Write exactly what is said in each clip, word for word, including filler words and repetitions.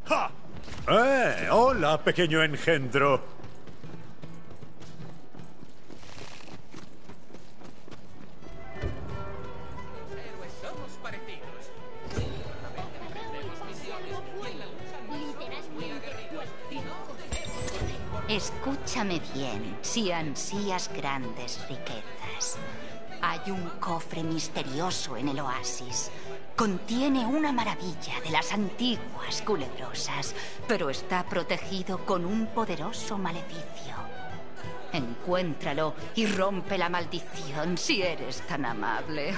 ¡Ja! ¡Eh! ¡Hola, pequeño engendro! Escúchame bien, si ansías grandes riquezas. Hay un cofre misterioso en el oasis. Contiene una maravilla de las antiguas culebrosas, pero está protegido con un poderoso maleficio. Encuéntralo y rompe la maldición si eres tan amable.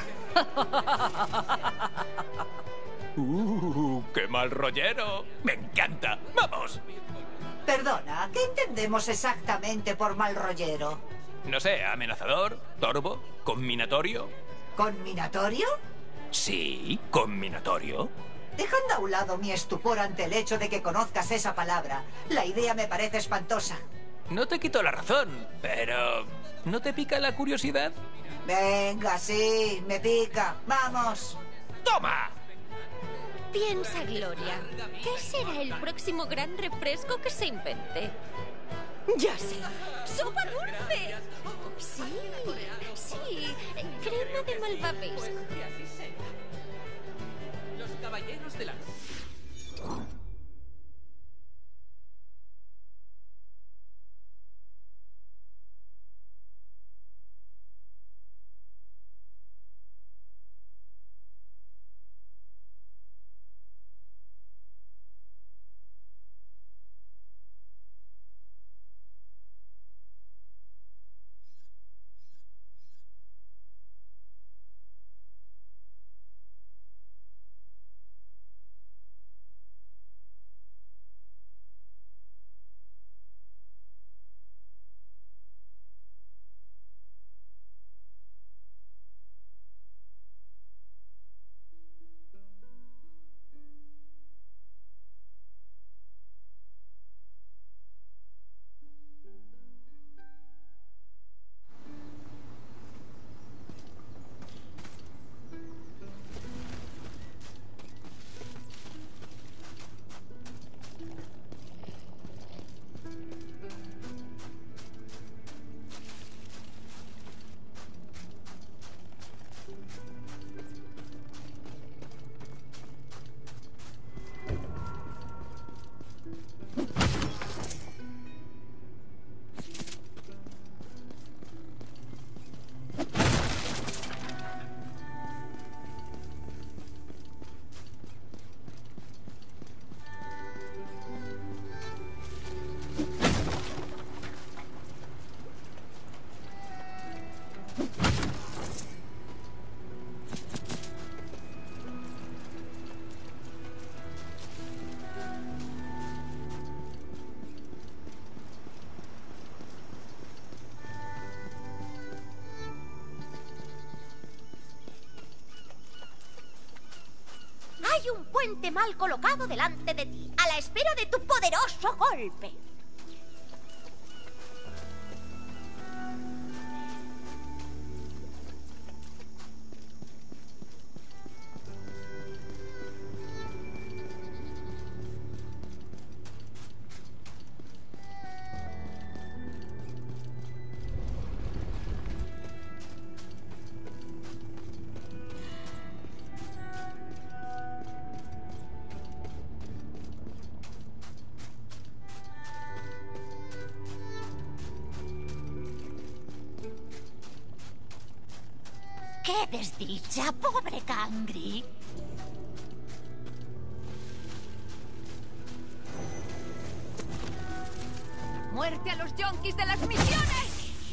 ¡Uh! ¡Qué mal rollero! ¡Me encanta! ¡Vamos! Perdona, ¿qué entendemos exactamente por mal rollero? No sé, amenazador, torvo, combinatorio. ¿Conminatorio? Sí, combinatorio. Dejando a un lado mi estupor ante el hecho de que conozcas esa palabra, la idea me parece espantosa. No te quito la razón, pero... ¿no te pica la curiosidad? Venga, sí, me pica. ¡Vamos! ¡Toma! Piensa, Gloria, ¿qué será el próximo gran refresco que se invente? ¡Ya sé! ¡Sopa dulce! Sí, sí, crema de malvavisco. Los caballeros de la... Hay un puente mal colocado delante de ti, a la espera de tu poderoso golpe. ¡Qué desdicha, pobre Cangri! ¡Muerte a los yonkis de las misiones!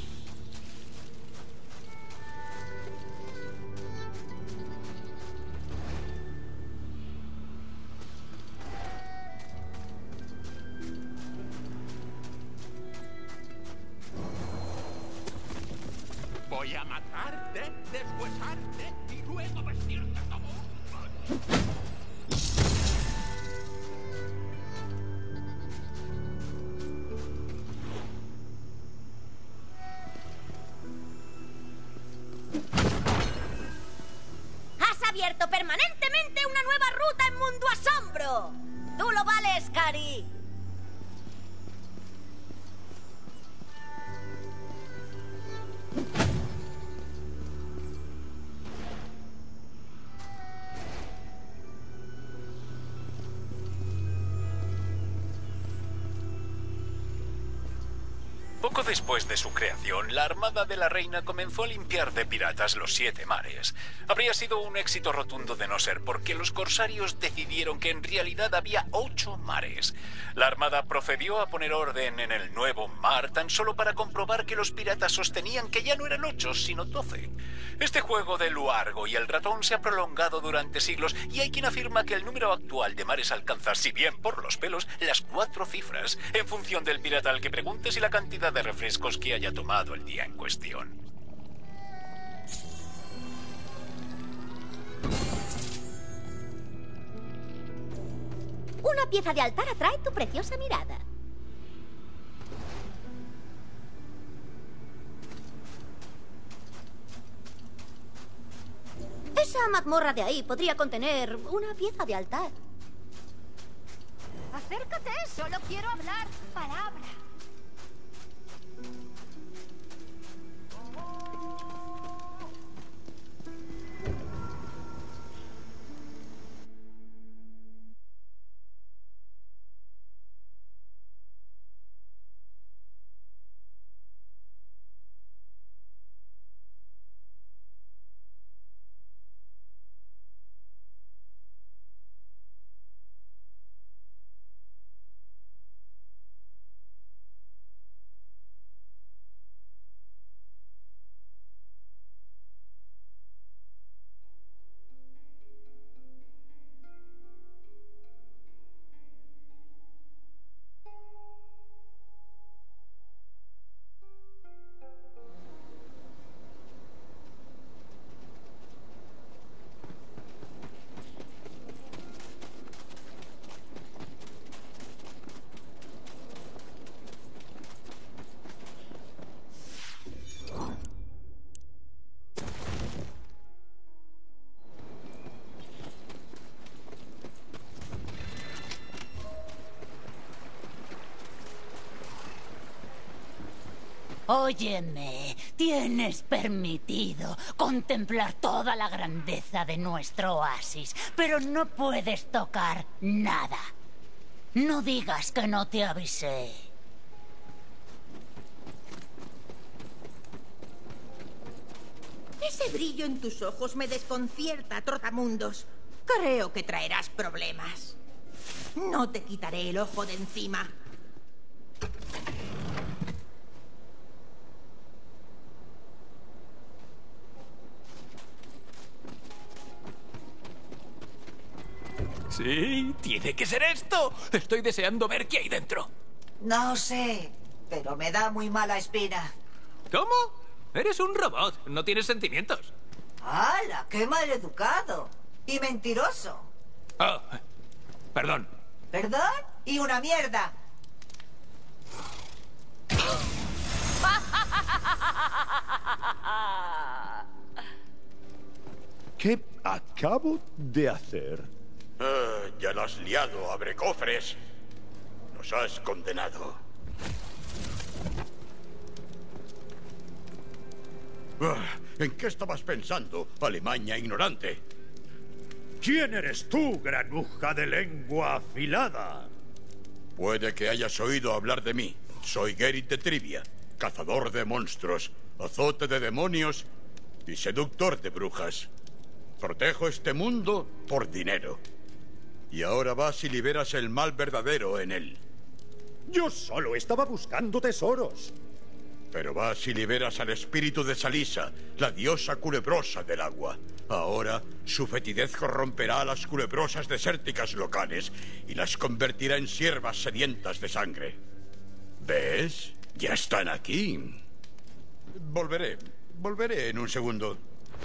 Voy a matarte, deshuesarte y luego vestirte como un... Has abierto permanentemente una nueva ruta en Mundo Asombro. Tú lo vales Gary. Poco después de su creación, la Armada de la Reina comenzó a limpiar de piratas los siete mares. Habría sido un éxito rotundo de no ser porque los corsarios decidieron que en realidad había ocho mares. La Armada procedió a poner orden en el nuevo mar tan solo para comprobar que los piratas sostenían que ya no eran ocho, sino doce. Este juego de Luargo y el ratón se ha prolongado durante siglos y hay quien afirma que el número actual de mares alcanza, si bien por los pelos, las cuatro cifras, en función del pirata al que preguntes y la cantidad de refrescos que haya tomado el día en cuestión. Una pieza de altar atrae tu preciosa mirada. Esa mazmorra de ahí podría contener una pieza de altar. Acércate, solo quiero hablar. Palabra. Óyeme, tienes permitido contemplar toda la grandeza de nuestro oasis, pero no puedes tocar nada. No digas que no te avisé. Ese brillo en tus ojos me desconcierta, trotamundos. Creo que traerás problemas. No te quitaré el ojo de encima. Sí, tiene que ser esto. Estoy deseando ver qué hay dentro. No sé, pero me da muy mala espina. ¿Cómo? Eres un robot, no tienes sentimientos. ¡Hala! ¡Qué maleducado! Y mentiroso. Oh, perdón. ¿Perdón? Y una mierda. ¿Qué acabo de hacer? Ah, ya lo has liado, abre cofres. Nos has condenado. Ah, ¿en qué estabas pensando, Alemania ignorante? ¿Quién eres tú, granuja de lengua afilada? Puede que hayas oído hablar de mí. Soy Gerrit de Trivia, cazador de monstruos, azote de demonios y seductor de brujas. Protejo este mundo por dinero. Y ahora vas y liberas el mal verdadero en él. Yo solo estaba buscando tesoros. Pero vas y liberas al espíritu de Salisa, la diosa culebrosa del agua. Ahora, su fetidez corromperá a las culebrosas desérticas locales y las convertirá en siervas sedientas de sangre. ¿Ves? Ya están aquí. Volveré. Volveré en un segundo.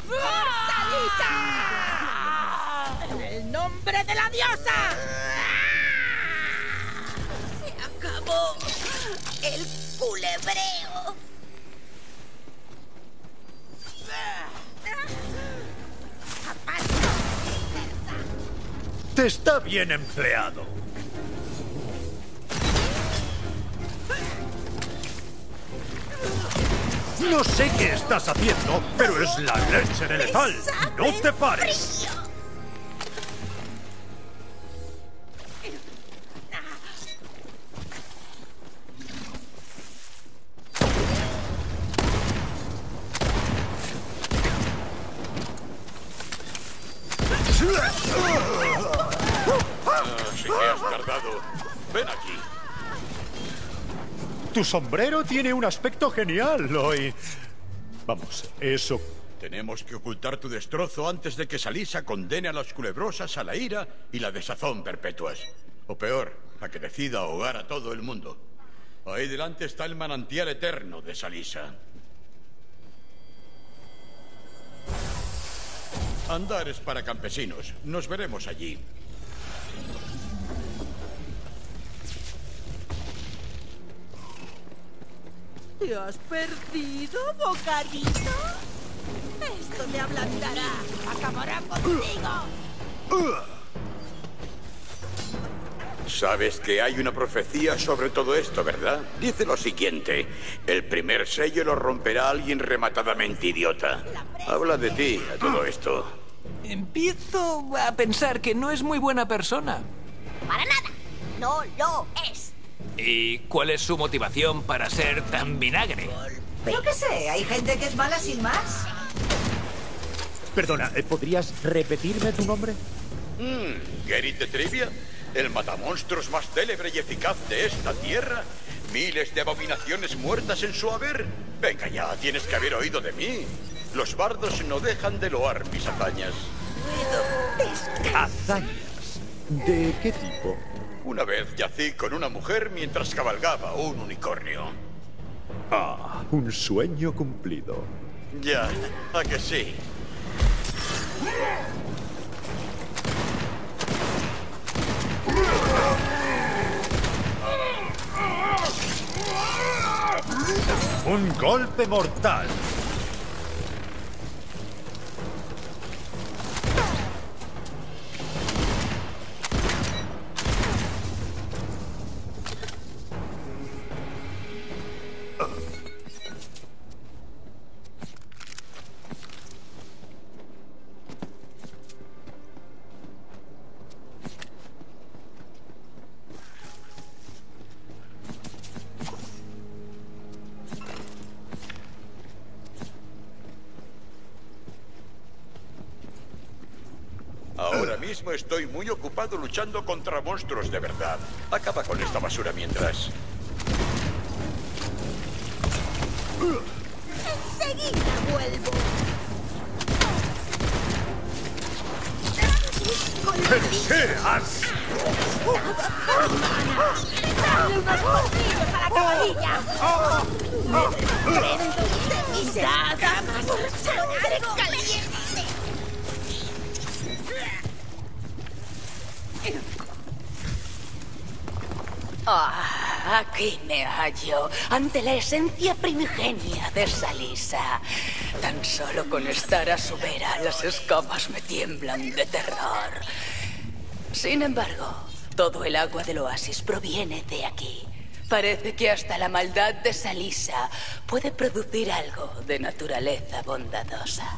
¡Salisa! ¡En el nombre de la diosa! Se acabó el culebreo. Te está bien empleado. No sé qué estás haciendo, pero es la leche de letal. ¡No te pares! Ah, sí que has tardado. Ven aquí. Tu sombrero tiene un aspecto genial hoy. Vamos, eso... Tenemos que ocultar tu destrozo antes de que Salisa condene a las culebrosas a la ira y la desazón perpetuas. O peor, a que decida ahogar a todo el mundo. Ahí delante está el manantial eterno de Salisa. Andar es para campesinos. Nos veremos allí. ¿Te has perdido, bocadito? Esto te ablandará. Acabará contigo. Sabes que hay una profecía sobre todo esto, ¿verdad? Dice lo siguiente: el primer sello lo romperá alguien rematadamente idiota. Habla de ti a todo esto. Empiezo a pensar que no es muy buena persona. Para nada. No lo es. ¿Y cuál es su motivación para ser tan vinagre? Yo qué sé, hay gente que es mala sin más. Perdona, ¿podrías repetirme tu nombre? Mmm, Gerrit de Trivia, el matamonstruos más célebre y eficaz de esta tierra. Miles de abominaciones muertas en su haber. Venga ya, tienes que haber oído de mí. Los bardos no dejan de loar mis hazañas. ¿Hazañas? ¿De qué tipo? Una vez yací con una mujer mientras cabalgaba un unicornio. Ah, un sueño cumplido. Ya, ¿a que sí? Un golpe mortal. Ahora mismo estoy muy ocupado luchando contra monstruos de verdad. Acaba con esta basura mientras. Enseguida vuelvo. ¡Que seas! ¡Dale unos bolsillos a la caballilla! ¡Prendo de mis damas! ¡Sangre caliente! Ah, aquí me hallo, ante la esencia primigenia de Salisa. Tan solo con estar a su vera, las escamas me tiemblan de terror. Sin embargo, todo el agua del oasis proviene de aquí. Parece que hasta la maldad de Salisa puede producir algo de naturaleza bondadosa.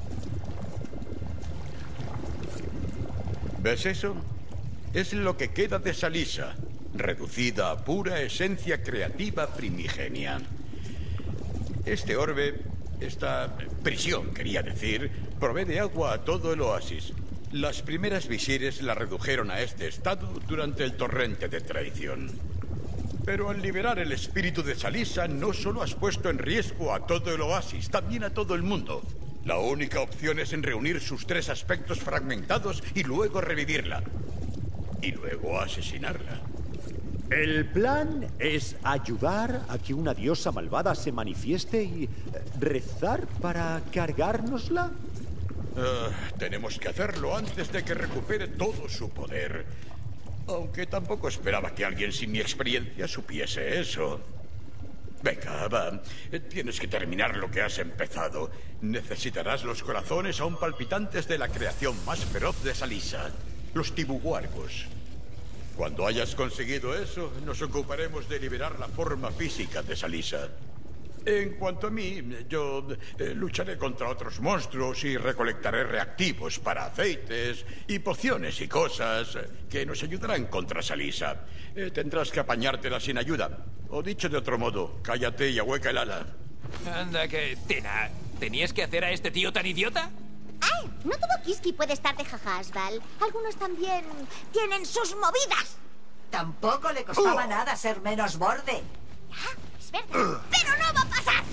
¿Ves eso? Es lo que queda de Salisa, reducida a pura esencia creativa primigenia. Este orbe, esta prisión, quería decir, provee de agua a todo el oasis. Las primeras visires la redujeron a este estado durante el torrente de traición. Pero al liberar el espíritu de Salisa, no solo has puesto en riesgo a todo el oasis, también a todo el mundo. La única opción es en reunir sus tres aspectos fragmentados y luego revivirla. Y luego asesinarla. El plan es ayudar a que una diosa malvada se manifieste y rezar para cargárnosla. Uh, tenemos que hacerlo antes de que recupere todo su poder. Aunque tampoco esperaba que alguien sin mi experiencia supiese eso. Venga, va. Tienes que terminar lo que has empezado. Necesitarás los corazones aún palpitantes de la creación más feroz de Salisa, los Tibuguargos. Cuando hayas conseguido eso, nos ocuparemos de liberar la forma física de Salisa. En cuanto a mí, yo eh, lucharé contra otros monstruos y recolectaré reactivos para aceites y pociones y cosas que nos ayudarán contra Salisa. Eh, tendrás que apañártela sin ayuda. O dicho de otro modo, cállate y ahueca el ala. Anda que... Tina, ¿tenías que hacer a este tío tan idiota? ¡Ay! No todo Kiski puede estar de jajas, Val. Algunos también tienen sus movidas. Tampoco le costaba uh. nada ser menos borde. Ah, es verdad. ¡Pero no va a pasar!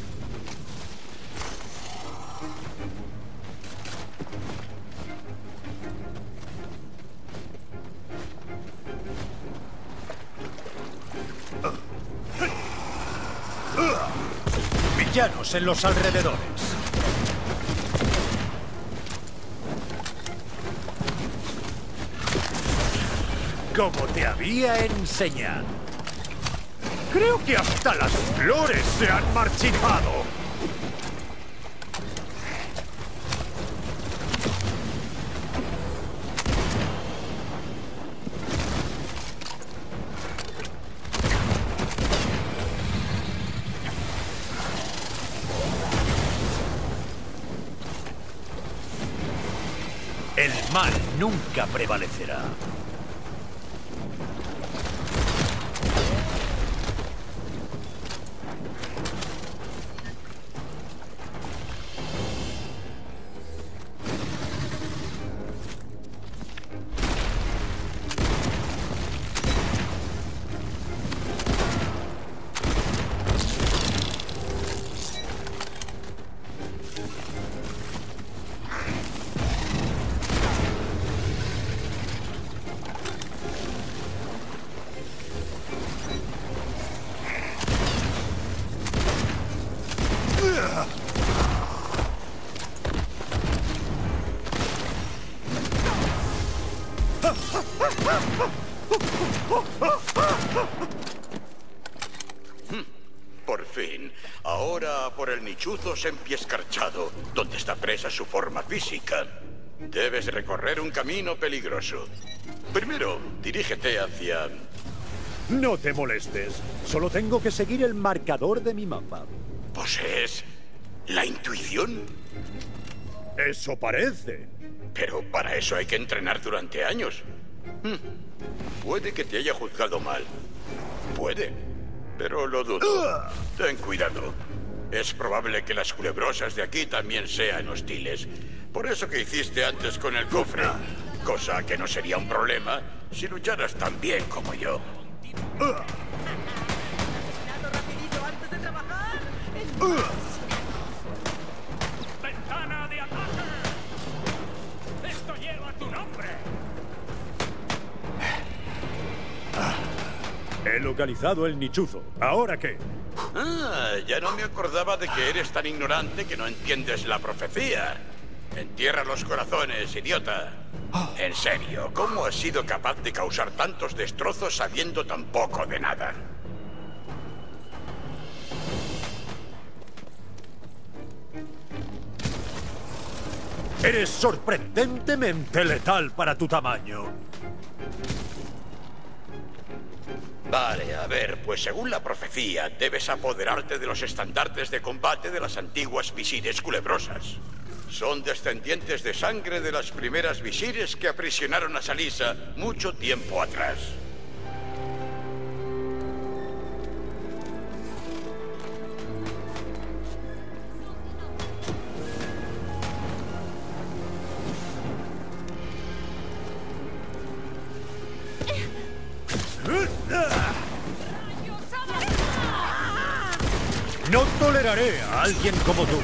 Villanos en los alrededores. Como te había enseñado. Creo que hasta las flores se han marchitado. El mal nunca prevalecerá. Por fin. Ahora por el Nichuzo Sempi Escarchado, donde está presa su forma física. Debes recorrer un camino peligroso. Primero, dirígete hacia... No te molestes. Solo tengo que seguir el marcador de mi mapa. ¿Posees la intuición? Eso parece. Pero para eso hay que entrenar durante años. Hmm. Puede que te haya juzgado mal. Puede. Pero lo dudo. Ten cuidado. Es probable que las culebrosas de aquí también sean hostiles. Por eso que hiciste antes con el cofre. Cosa que no sería un problema si lucharas tan bien como yo. rapidito antes de trabajar? ¡Ventana de ataque! ¡Esto lleva tu nombre! He localizado el Nichuzo. ¿Ahora qué? Ah, ya no me acordaba de que eres tan ignorante que no entiendes la profecía. Entierra los corazones, idiota. En serio, ¿cómo has sido capaz de causar tantos destrozos sabiendo tan poco de nada? Eres sorprendentemente letal para tu tamaño. Vale, a ver, pues según la profecía, debes apoderarte de los estandartes de combate de las antiguas visires culebrosas. Son descendientes de sangre de las primeras visires que aprisionaron a Salisa mucho tiempo atrás. No toleraré a alguien como tú.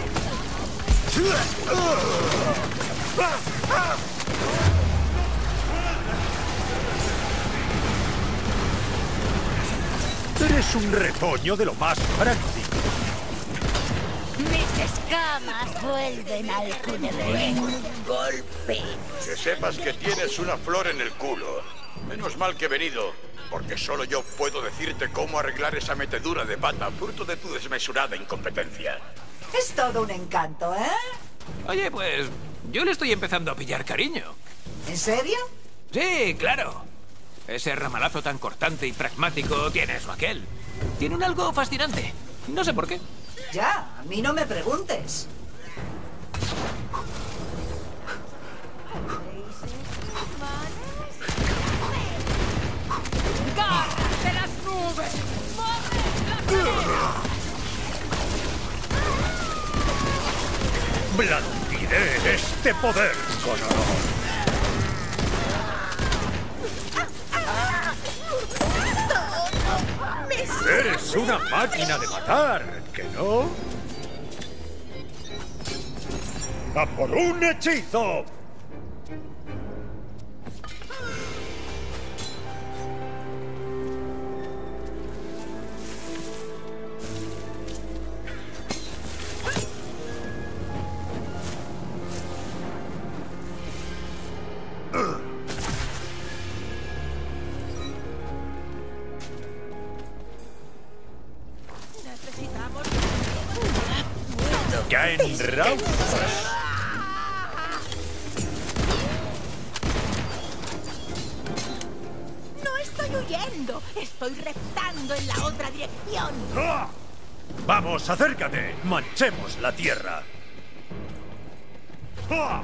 Eres un retoño de lo más práctico. Mis escamas vuelven al culebrón. Un golpe. Que sepas que tienes una flor en el culo. Menos mal que he venido, porque solo yo puedo decirte cómo arreglar esa metedura de pata, fruto de tu desmesurada incompetencia. Es todo un encanto, ¿eh? Oye, pues yo le estoy empezando a pillar cariño. ¿En serio? Sí, claro. Ese ramalazo tan cortante y pragmático tiene eso aquel. Tiene un algo fascinante. No sé por qué. Ya, a mí no me preguntes. ¡Garras de las nubes! ¡Mueve la cadera! Blandiré este poder con honor. Eres una máquina de matar, ¿que no? ¡A por un hechizo! ¡Caen raudas! No estoy huyendo, estoy reptando en la otra dirección. ¡Ah! ¡Vamos, acércate! ¡Manchemos la tierra! ¡Ah!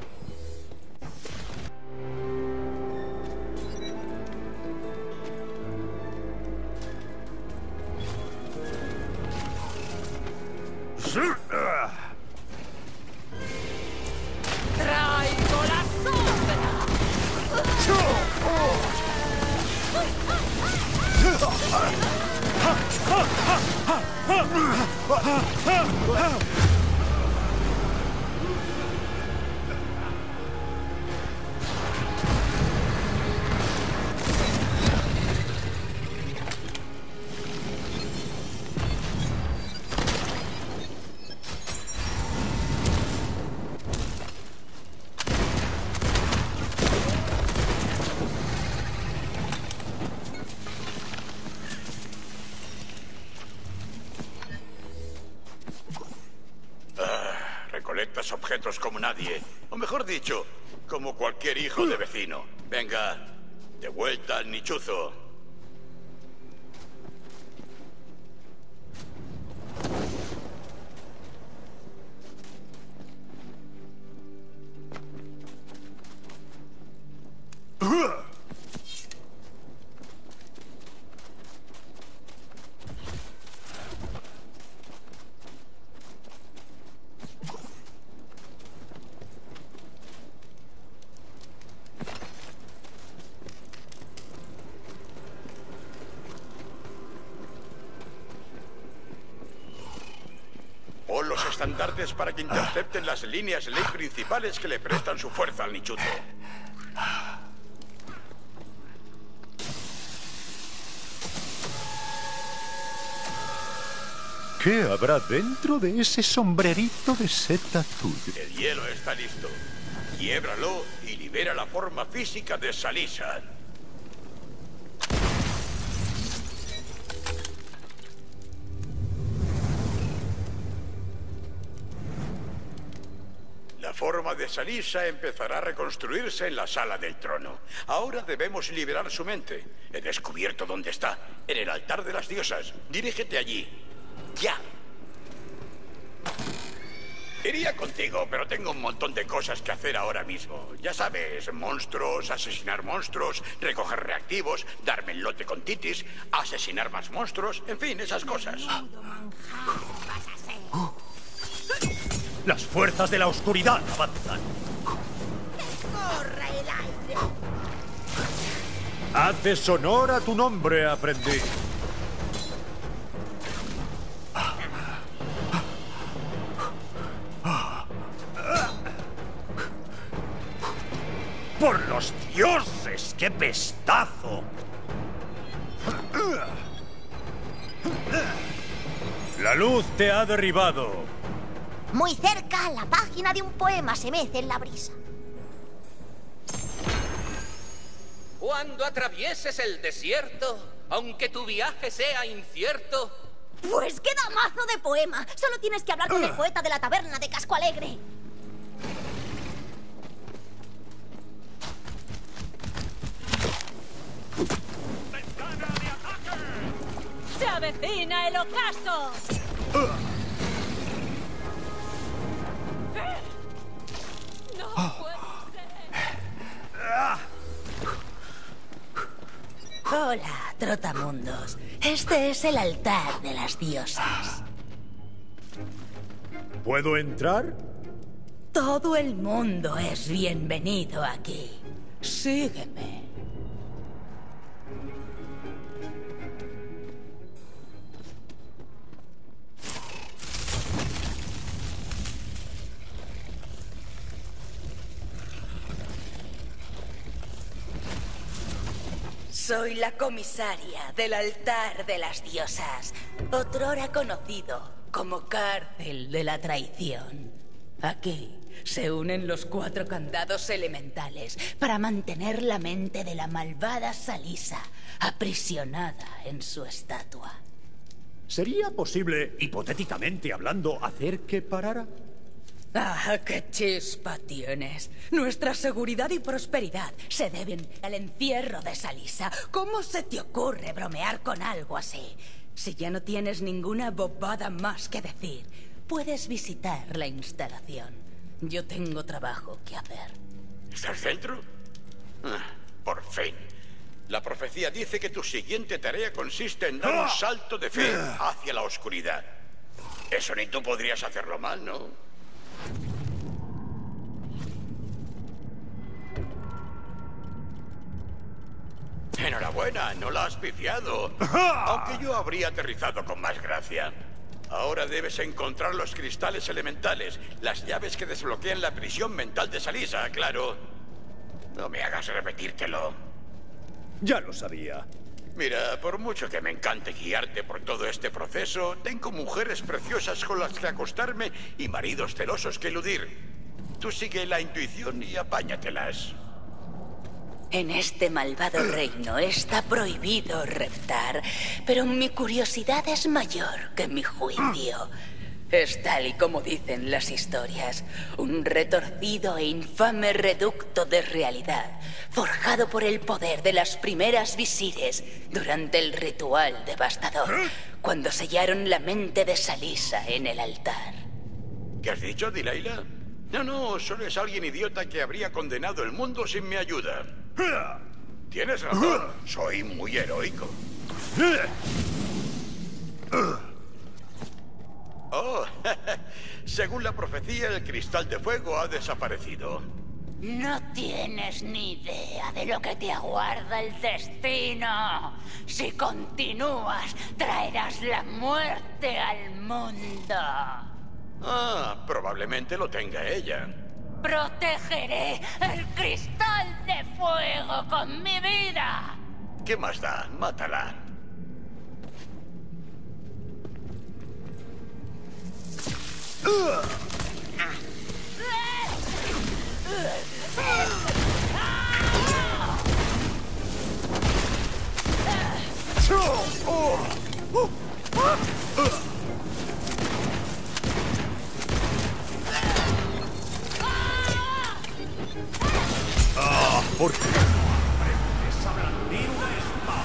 ¡Traigo la sombra! Recolectas objetos como nadie. O mejor dicho, como cualquier hijo de vecino. Venga, de vuelta al nichuzo. Pon los estandartes para que intercepten las líneas ley principales que le prestan su fuerza al nichuzo. ¿Qué habrá dentro de ese sombrerito de seta tuyo? El hielo está listo. Quiébralo y libera la forma física de Salisa. La forma de Salisa empezará a reconstruirse en la sala del trono. Ahora debemos liberar su mente. He descubierto dónde está, en el altar de las diosas. Dirígete allí. ¡Ya! Iría contigo, pero tengo un montón de cosas que hacer ahora mismo. Ya sabes, monstruos, asesinar monstruos, recoger reactivos, darme el lote con Titis, asesinar más monstruos, en fin, esas cosas. Las fuerzas de la oscuridad avanzan. ¡Corra el aire! Haces honor a tu nombre, aprendiz. ¡Por los dioses! ¡Qué pestazo! La luz te ha derribado. Muy cerca, la página de un poema se mece en la brisa. Cuando atravieses el desierto, aunque tu viaje sea incierto... Pues qué damazo de poema. Solo tienes que hablar con el poeta de la taberna de Casco Alegre. ¡Se avecina el ocaso! Hola, trotamundos. Este es el altar de las diosas. ¿Puedo entrar? Todo el mundo es bienvenido aquí. Sígueme. Soy la comisaria del altar de las diosas, otrora conocido como cárcel de la traición. Aquí se unen los cuatro candados elementales para mantener la mente de la malvada Salisa aprisionada en su estatua. ¿Sería posible, hipotéticamente hablando, hacer que parara? ¡Ah, qué chispa tienes! Nuestra seguridad y prosperidad se deben al encierro de Salisa. ¿Cómo se te ocurre bromear con algo así? Si ya no tienes ninguna bobada más que decir, puedes visitar la instalación. Yo tengo trabajo que hacer. ¿Estás dentro? Ah, por fin. La profecía dice que tu siguiente tarea consiste en dar un salto de fe hacia la oscuridad. Eso ni tú podrías hacerlo mal, ¿no? Enhorabuena, no la has pifiado. Aunque yo habría aterrizado con más gracia. Ahora debes encontrar los cristales elementales, las llaves que desbloquean la prisión mental de Salisa, claro. No me hagas repetírtelo. Ya lo sabía. Mira, por mucho que me encante guiarte por todo este proceso, tengo mujeres preciosas con las que acostarme y maridos celosos que eludir. Tú sigue la intuición y apáñatelas. En este malvado reino está prohibido reptar, pero mi curiosidad es mayor que mi juicio. Es tal y como dicen las historias, un retorcido e infame reducto de realidad, forjado por el poder de las primeras visires durante el ritual devastador, cuando sellaron la mente de Salisa en el altar. ¿Qué has dicho, Delilah? No, no, solo es alguien idiota que habría condenado el mundo sin mi ayuda. Tienes razón, soy muy heroico. Oh, según la profecía, el cristal de fuego ha desaparecido. No tienes ni idea de lo que te aguarda el destino. Si continúas, traerás la muerte al mundo. Ah, probablemente lo tenga ella. Protegeré el cristal de fuego con mi vida. ¿Qué más da? Mátala. Ah, ¿por qué aprendes a blandir una espada?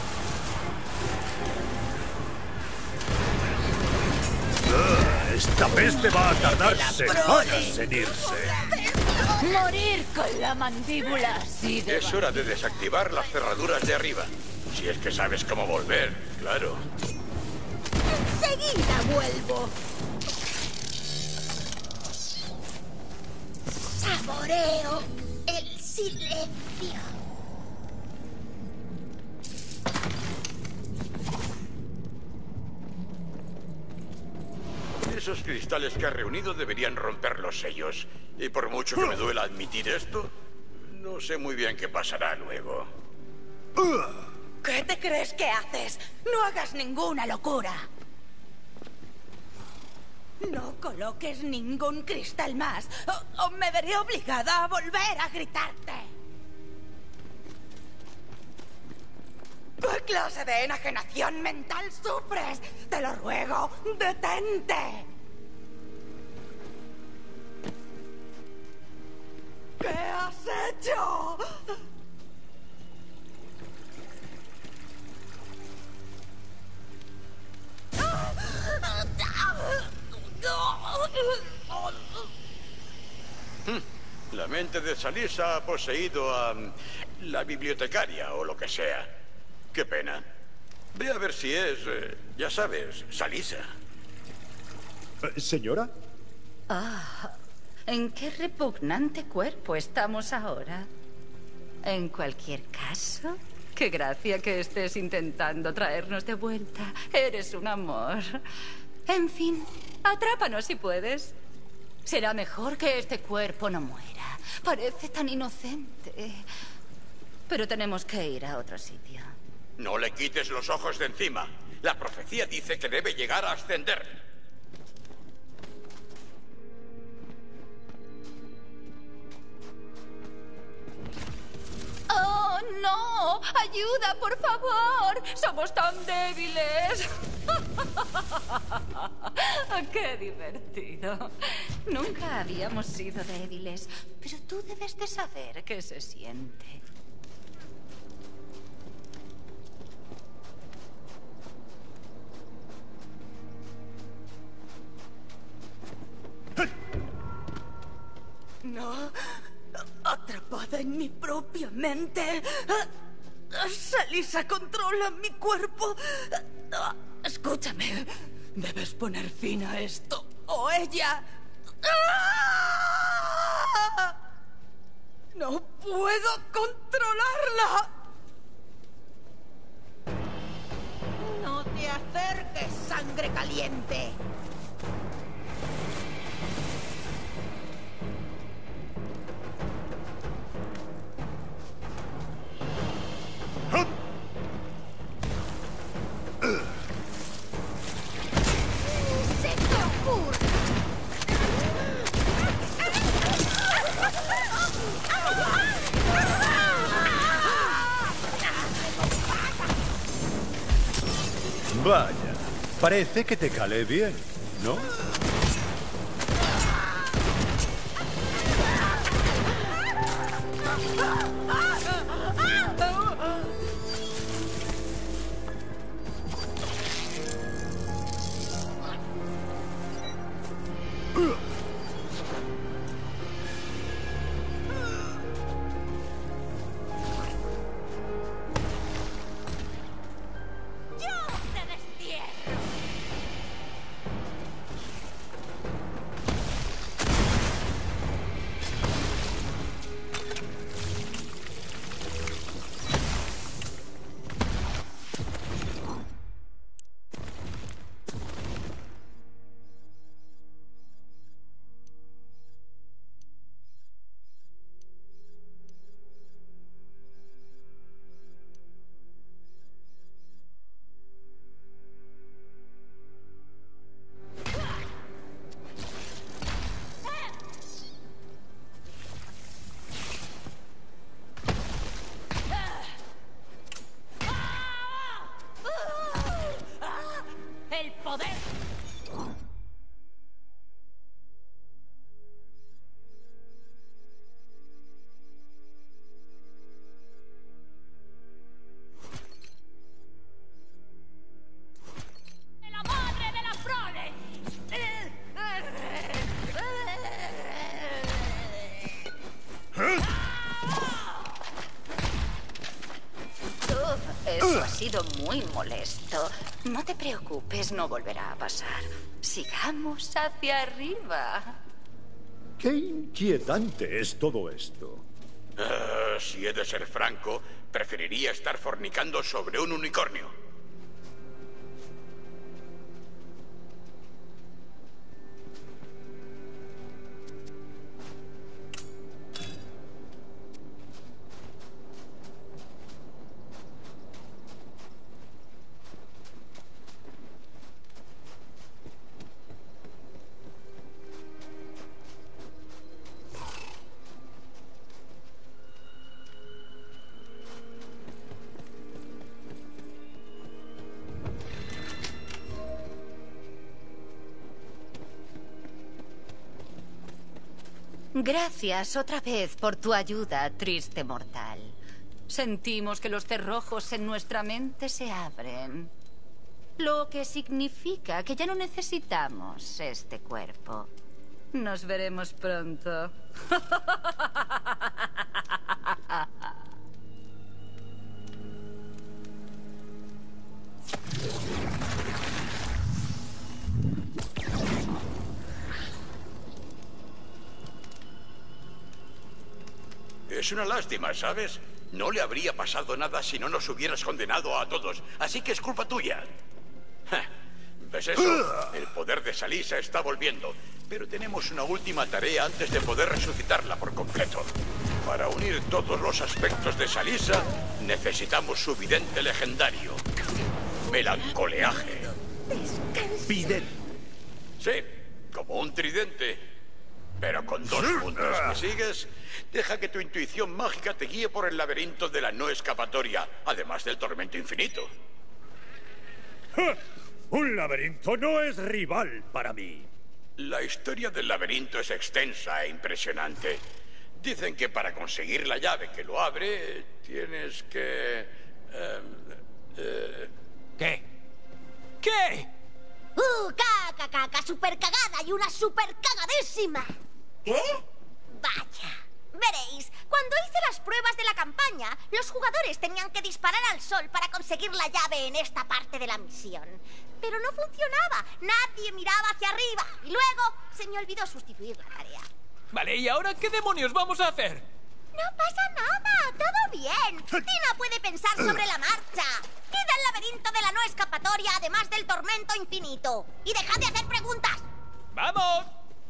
Ah, esta peste va a tardar semanas en irse. Morir con la mandíbula así de... Es hora de desactivar las cerraduras de arriba. Si es que sabes cómo volver, claro. Enseguida vuelvo. Saboreo el silencio. Esos cristales que has reunido deberían romper los sellos. Y por mucho que me duela admitir esto, no sé muy bien qué pasará luego. ¿Qué te crees que haces? No hagas ninguna locura. No coloques ningún cristal más, o, o me veré obligada a volver a gritarte. ¿Qué clase de enajenación mental sufres? Te lo ruego, detente. ¿Qué has hecho? La mente de Salisa ha poseído a la bibliotecaria o lo que sea. Qué pena. Ve a ver si es, eh, ya sabes, Salisa. Eh, ¿Señora? Ah, ¿en qué repugnante cuerpo estamos ahora? En cualquier caso, qué gracia que estés intentando traernos de vuelta. Eres un amor. En fin, atrápanos si puedes. Será mejor que este cuerpo no muera. Parece tan inocente. Pero tenemos que ir a otro sitio. No le quites los ojos de encima. La profecía dice que debe llegar a ascender. ¡Oh, no! ¡Ayuda, por favor! ¡Somos tan débiles! ¡Qué divertido! Nunca habíamos sido débiles, pero tú debes de saber qué se siente. No, atrapada en mi propia mente. Salisa controla mi cuerpo. Escúchame, debes poner fin a esto, o ella... No puedo controlarla. No te acerques, sangre caliente. ¡Se te ocurre! Vaya, parece que te cale bien, ¿no? El poder. ¡De la madre de las proles! Uf, eso ha sido muy molesto. No te preocupes, no volverá a pasar. Sigamos hacia arriba. Qué inquietante es todo esto. Uh, si he de ser franco, preferiría estar fornicando sobre un unicornio. Gracias otra vez por tu ayuda, triste mortal. Sentimos que los cerrojos en nuestra mente se abren. Lo que significa que ya no necesitamos este cuerpo. Nos veremos pronto. Es una lástima, ¿sabes? No le habría pasado nada si no nos hubieras condenado a todos, así que es culpa tuya. ¿Ves eso? El poder de Salisa está volviendo, pero tenemos una última tarea antes de poder resucitarla por completo. Para unir todos los aspectos de Salisa, necesitamos su vidente legendario. Melancoleaje. Vidente. Sí, como un tridente, pero con dos puntos. ¿Me sigues? Deja que tu intuición mágica te guíe por el laberinto de la no escapatoria, además del tormento infinito. ¡Ja! Un laberinto no es rival para mí. La historia del laberinto es extensa e impresionante. Dicen que para conseguir la llave que lo abre, tienes que... Eh, eh... ¿Qué? ¿Qué? ¡Uh, caca, caca! ¡Super cagada y una super cagadísima! ¿Qué? Vaya. Veréis, cuando hice las pruebas de la campaña, los jugadores tenían que disparar al sol para conseguir la llave en esta parte de la misión. Pero no funcionaba. Nadie miraba hacia arriba. Y luego se me olvidó sustituir la tarea. Vale, ¿y ahora qué demonios vamos a hacer? No pasa nada. Todo bien. Tina puede pensar sobre la marcha. Queda el laberinto de la no escapatoria, además del tormento infinito. Y dejad de hacer preguntas. ¡Vamos!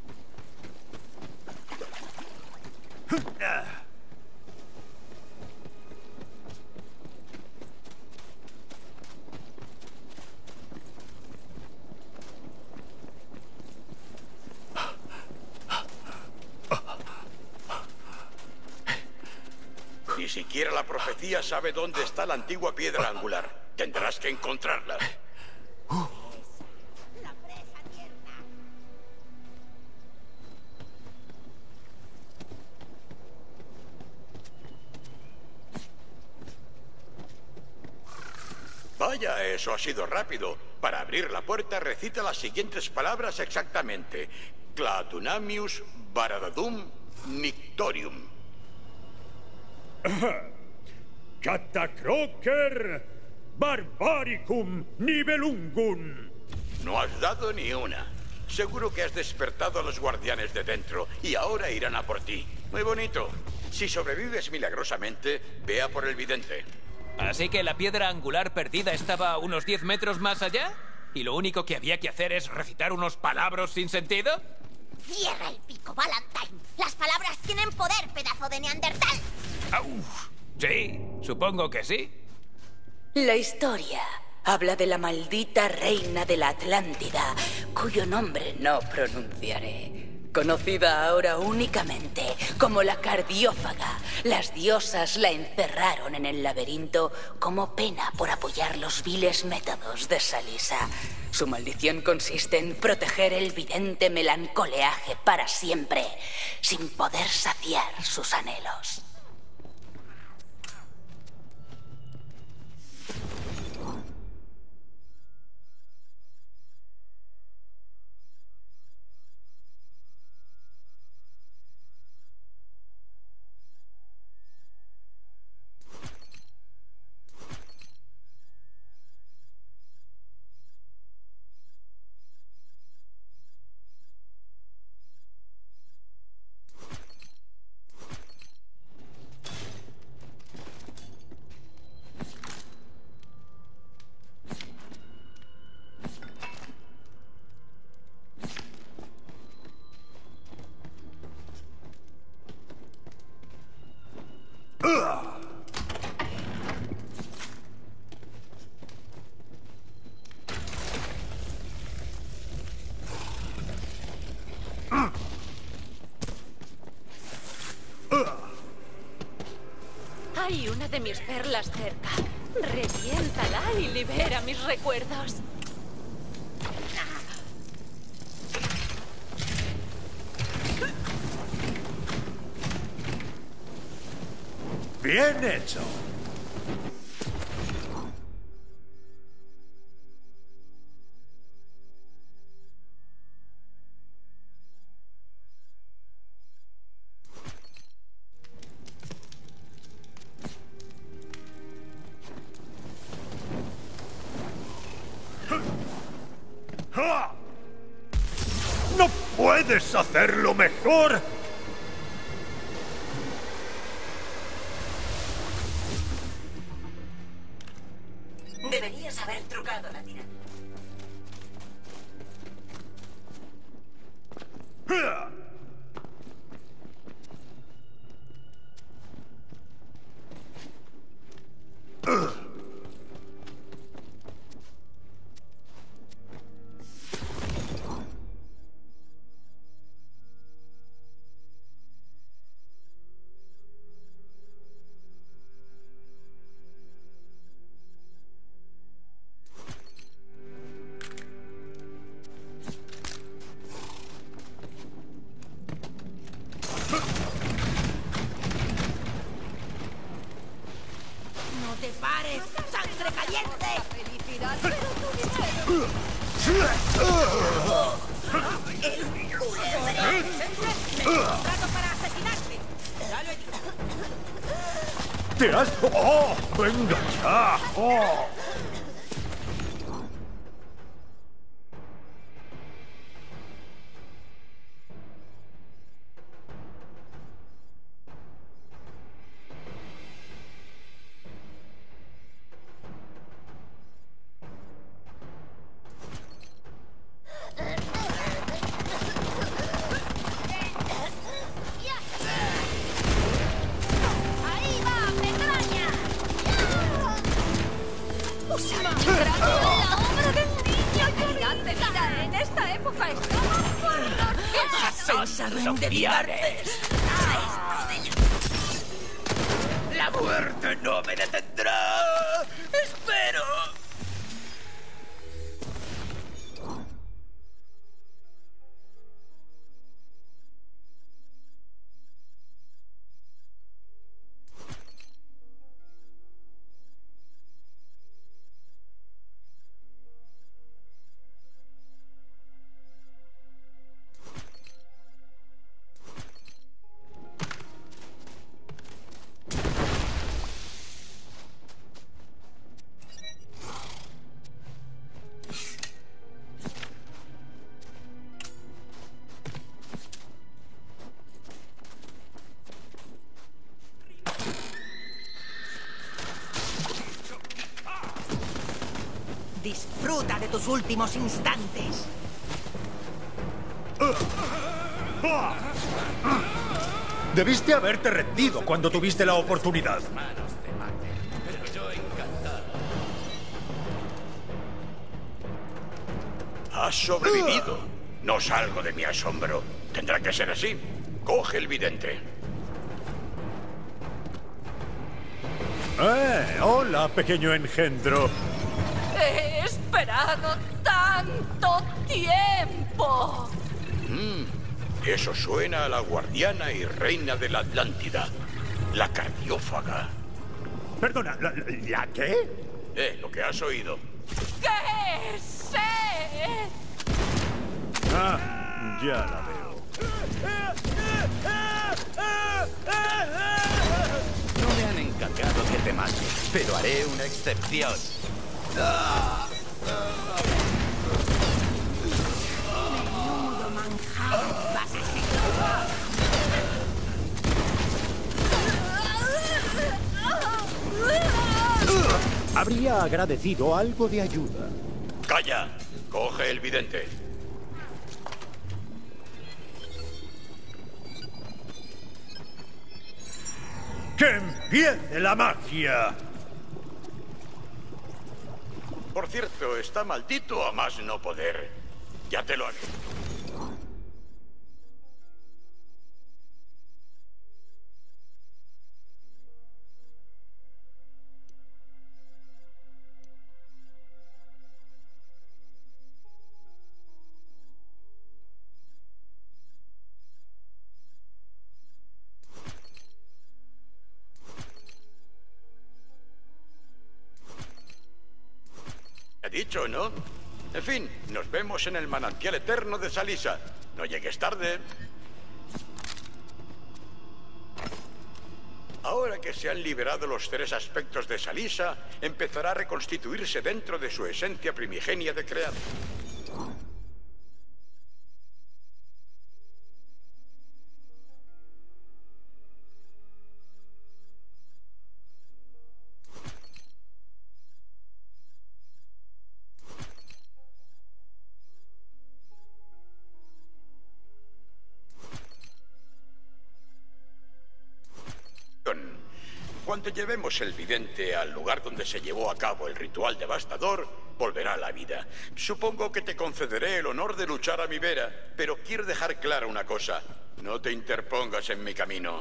Ni siquiera la profecía sabe dónde está la antigua piedra angular. Tendrás que encontrarla. La presa tierna. Vaya, eso ha sido rápido. Para abrir la puerta, recita las siguientes palabras exactamente. Clatunamius Baradadum Nictorium. Catacroker Barbaricum Nibelungum. No has dado ni una. Seguro que has despertado a los guardianes de dentro y ahora irán a por ti. Muy bonito. Si sobrevives milagrosamente, ve a por el vidente. ¿Así que la piedra angular perdida estaba a unos diez metros más allá? ¿Y lo único que había que hacer es recitar unos palabras sin sentido? Cierra el pico, Valentine. Las palabras tienen poder, pedazo de neandertal. ¡Au! Sí, supongo que sí. La historia habla de la maldita reina de la Atlántida, cuyo nombre no pronunciaré. Conocida ahora únicamente como la Cardiófaga, las diosas la encerraron en el laberinto como pena por apoyar los viles métodos de Salisa. Su maldición consiste en proteger el vidente melancoleaje para siempre, sin poder saciar sus anhelos. Hay una de mis perlas cerca. Reviéntala y libera mis recuerdos. Bien hecho. ¿No puedes hacerlo mejor? Deberías haber trucado la tirada. ¡No te pares! ¡Sangre caliente! ¡Felicidad! ¡Pero tu dinero! ¡El culebre! ¡Me he contratado para asesinarte! ¡Ya lo he dicho! ¡Te has... ¡Oh! ¡Venga ya! ¡Oh! ¡Ahí va, Petraña! ¡La obra del niño! ¡Calidad de vida en esta época estaba por los ¡Esa de dedicarte! ¡La muerte no me detendrá! ¡Espero! Disfruta de tus últimos instantes. Debiste haberte rendido cuando tuviste la oportunidad. ¡Has sobrevivido! No salgo de mi asombro. Tendrá que ser así. Coge el vidente. ¡Eh! ¡Hola, pequeño engendro! He esperado tanto tiempo. Mm, eso suena a la guardiana y reina de la Atlántida. La cardiófaga. Perdona, ¿la, la, ¿la qué? Eh, lo que has oído. ¿Qué sé? Ah, ya la veo. No me han encargado que te mate, pero haré una excepción. Menudo manjar vas a ser. Habría agradecido algo de ayuda. ¡Calla! Coge el vidente. ¡Que empiece la magia! Por cierto, está maldito a más no poder. Ya te lo haré. He dicho, ¿no? En fin, nos vemos en el manantial eterno de Salisa. No llegues tarde. Ahora que se han liberado los tres aspectos de Salisa, empezará a reconstituirse dentro de su esencia primigenia de crear. Cuando llevemos el vidente al lugar donde se llevó a cabo el ritual devastador, volverá a la vida. Supongo que te concederé el honor de luchar a mi vera, pero quiero dejar clara una cosa. No te interpongas en mi camino.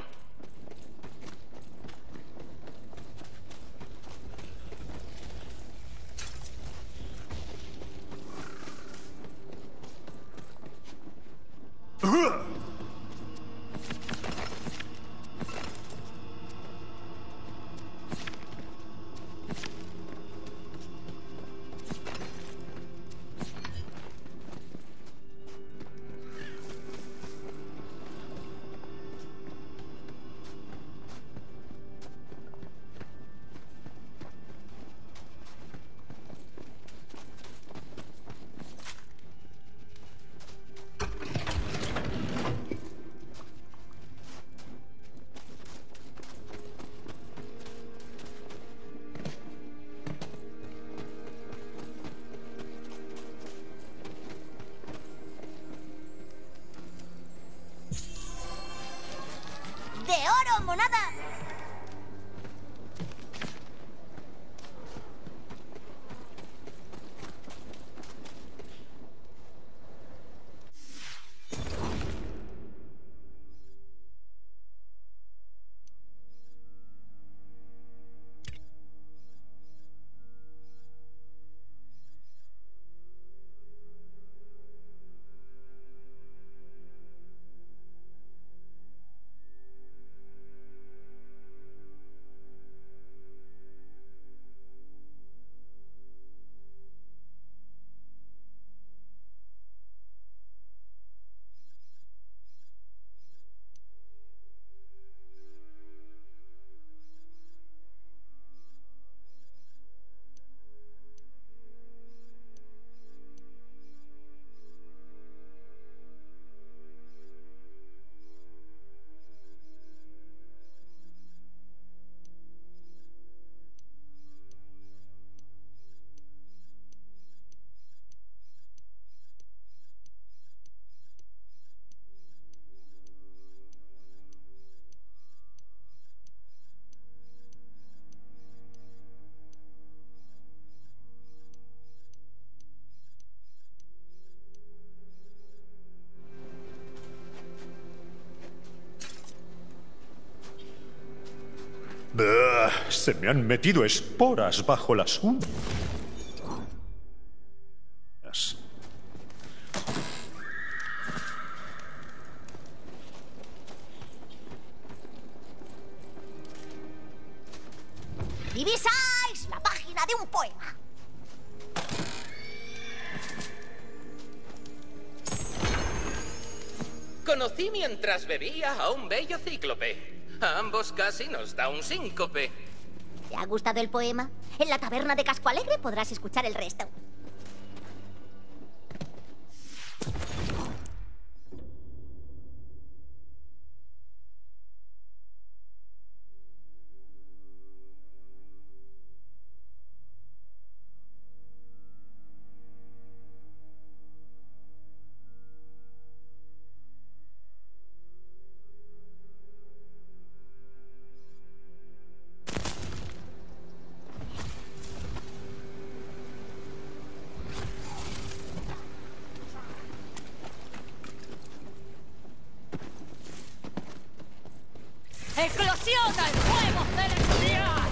¡De oro, monada! Bah, se me han metido esporas bajo las uñas. Divisáis la página de un poema. Conocí mientras bebía a un bello cíclope. A ambos casi nos da un síncope. ¿Te ha gustado el poema? En la taberna de Casco Alegre podrás escuchar el resto. ¡Eclosiona el fuego celestial!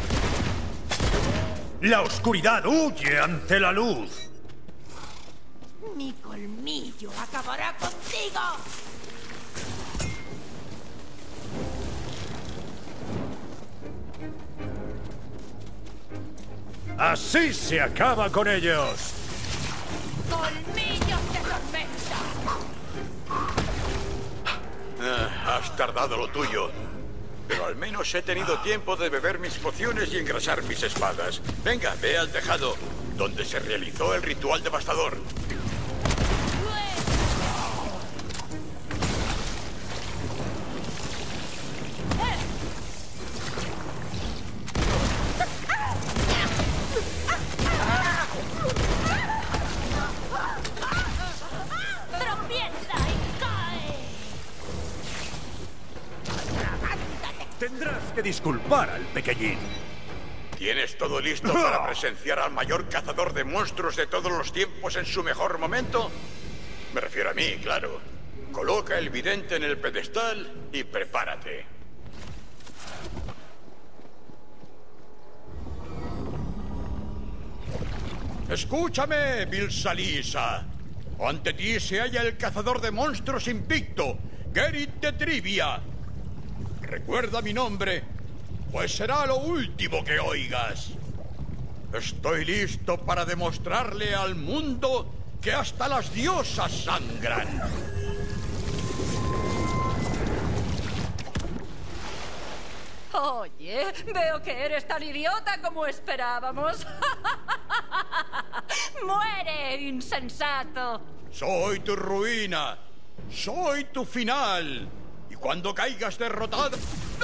La oscuridad huye ante la luz. Mi colmillo acabará contigo. Así se acaba con ellos. ¡Colmillos de tormenta! Ah, has tardado lo tuyo. Pero al menos he tenido tiempo de beber mis pociones y engrasar mis espadas. Venga, ve al tejado, donde se realizó el ritual devastador. ¡Tropieza y cae! Tendrás que disculpar al pequeñín. ¿Tienes todo listo para presenciar al mayor cazador de monstruos de todos los tiempos en su mejor momento? Me refiero a mí, claro. Coloca el vidente en el pedestal y prepárate. Escúchame, Bill Salisa. Ante ti se halla el cazador de monstruos invicto, Gerrit de Trivia. Recuerda mi nombre, pues será lo último que oigas. Estoy listo para demostrarle al mundo que hasta las diosas sangran. Oye, veo que eres tan idiota como esperábamos. ¡Muere, insensato! Soy tu ruina. Soy tu final. Y cuando caigas derrotado...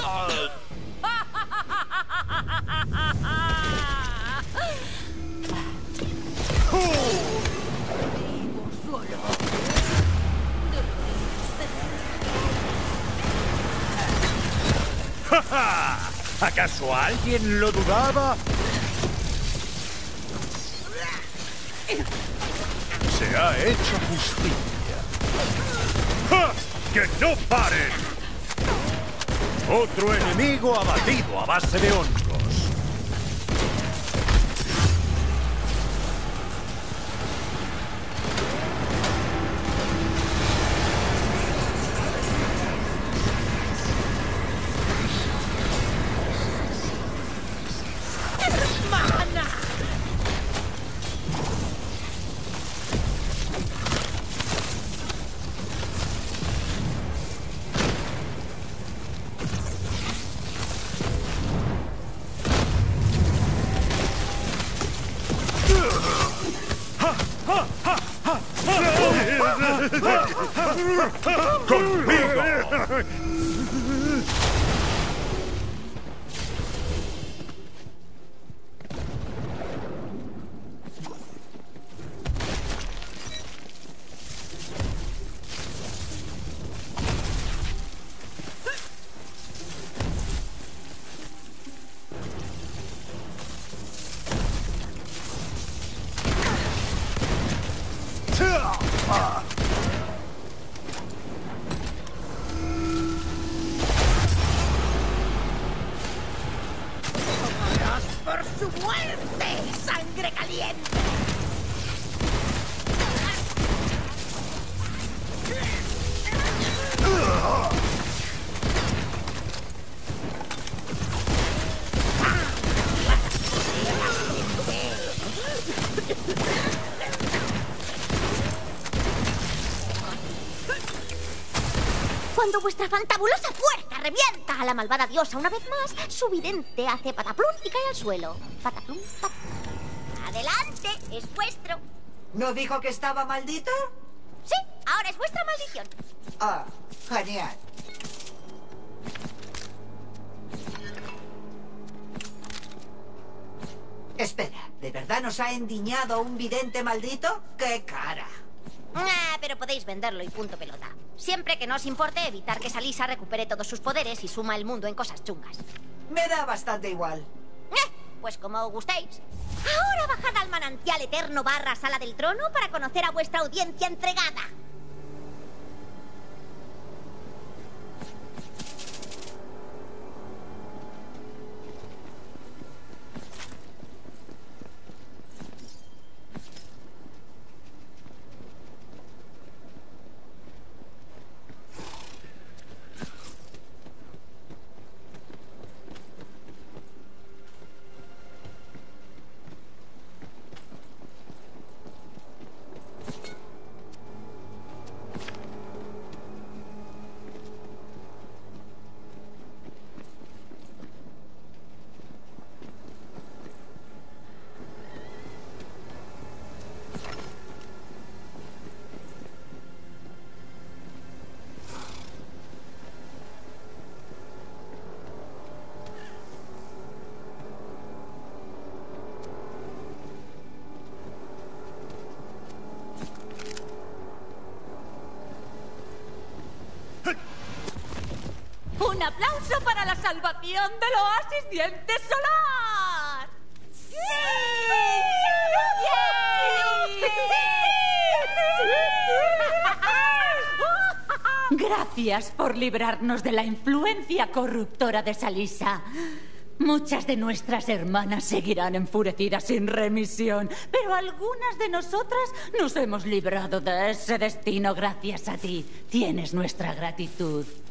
¡Ja, ja! ¿Acaso alguien lo dudaba? Se ha hecho justicia. ¡Ja! ¡Que no paren! Otro enemigo abatido a base de hongos. ¡Conmigo! ¡Por su muerte! ¡Sangre caliente! Cuando vuestra fantabulosa fuerza revienta a la malvada diosa una vez más, su vidente hace pataplum y cae al suelo. Pataplum, pataplum. Adelante, es vuestro. ¿No dijo que estaba maldito? Sí, ahora es vuestra maldición. Ah, genial. Espera, ¿de verdad nos ha endiñado un vidente maldito? ¡Qué cara! Ah, pero podéis venderlo y punto pelota. Siempre que no os importe evitar que Salisa recupere todos sus poderes y suma el mundo en cosas chungas. Me da bastante igual. Eh, pues como os gustéis. Ahora bajad al manantial eterno barra sala del trono para conocer a vuestra audiencia entregada. salvación del oasis Diente Solar. ¡Sí! Gracias por librarnos de la influencia corruptora de Salisa. Muchas de nuestras hermanas seguirán enfurecidas sin remisión, pero algunas de nosotras nos hemos librado de ese destino gracias a ti. Tienes nuestra gratitud.